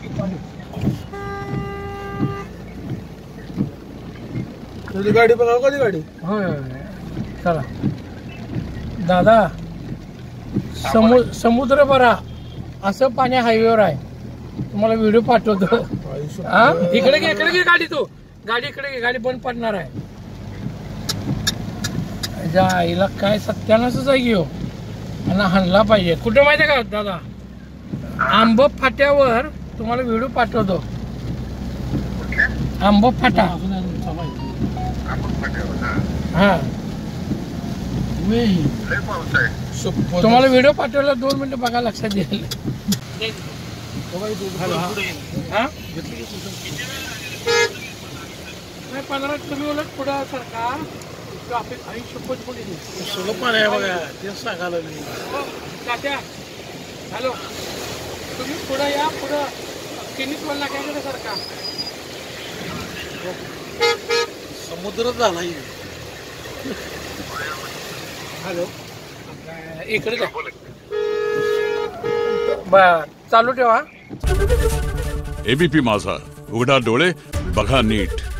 तुझी गाडी बघा कधी गाडी. होय चला दादा. समुद्र बरा असं पाणी हायवेवर आहे. तुम्हाला व्हिडिओ पाठवतो. हा इकडे घे गाडी. तू गाडी इकडे घे. गाडी बंद पडणार आहे. हिला काय सत्यानाच आहे घेऊ आणि हाणला पाहिजे. कुठे माहिती का दादा आंब फाट्यावर तुम्हाला व्हिडिओ पाठवतो. आंब फाटा हा तुम्हाला व्हिडिओ पाठवला 2 मिनिटं बघा लक्षात येईल. हा 15 तुम्ही उलट पुढं सरकार ट्रॉफिक शपथ पुढे सुलभ आहे बघा तेच सांगायला मी. तात्या हॅलो तुम्ही पुढं या. पुढं किनीच बोलला काय करत सरकार समुद्र झाला. हॅलो इकडे जा. बर चालू ठेवा. एबीपी माझा, उघडा डोळे बघा नीट.